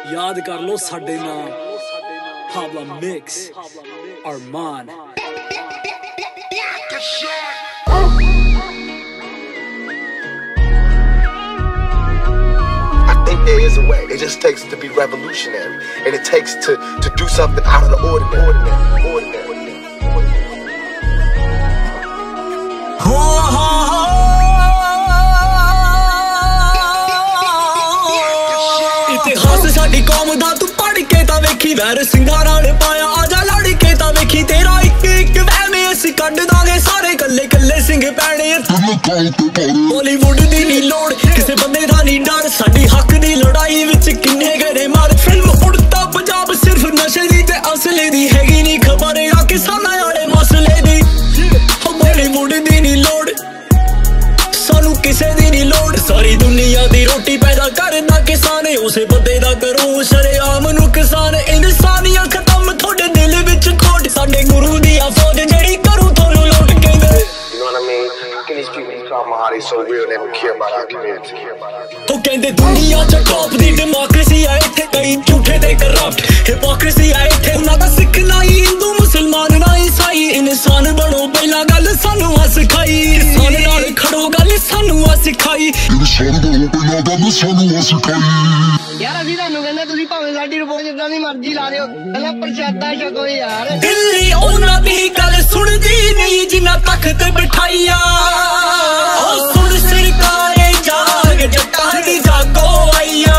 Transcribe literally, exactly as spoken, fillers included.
याद कर लो साडे नाम Habla Mix Arman. I think there is a way. It just takes to be revolutionary, and it takes to to do something out of the ordinary. Ordinary. Ordinary. इतिहास साडी कौम दा तू पढ़ के ता वेखी वैर सिंगार वाले पाया आजा लड़ के ता वेखी तेरा एक एक वहमे असीं कढ दांगे सारे कल्ले कल्ले सिंह पैणे बॉलीवुड दी नी लोड़ किसे बंदे दा नी डर साडी हक दी लड़ाई विच किन्ने गरे मार फिल्म उड़ता पंजाब सिर्फ नशे दी ते असले दी हैगी नी खबर आ किसानां वाले मसले दी बॉलीवुड दी नी लोड़ सानू किसे दी नी लोड़ सारी दुनिया दी रोटी पैदा करदा किसान उसे बंदे दा करो शरेआम नुकसान इंसानियत खत्म थोड़े दिल विच खोट साडे गुरु दी फौज जेड़ी करू तोनू लुट के दे You know what I mean? How can these people be talking about how they so real and they don't care about our community? ओ कहंदे दुनिया च टॉप दी डेमोक्रेसी आ इत्थे कई झूठे ते करप्ट हिपोक्रेसी आ इत्थे उन्हां दा सिख ना हिंदू मुसलमान ना ईसाई इंसान बनो पहला गल सानू आ सिखाई किसान नाल खड़ो गल सानू आ सिखाई इंसान बनो पहला गल सानू आ सिखाई यार अभी तानू कहंदे तुसीं भावें साडी रिपोर्ट जिद्दां दी मर्जी ला दिओ पहला प्रशादा छको यार दिल्ली उन्हां दी गल सुणदी नहीं जिन्ना तख्त बिठाईया ओ सुन सरकारे जाग जट्टां दी जागो आईया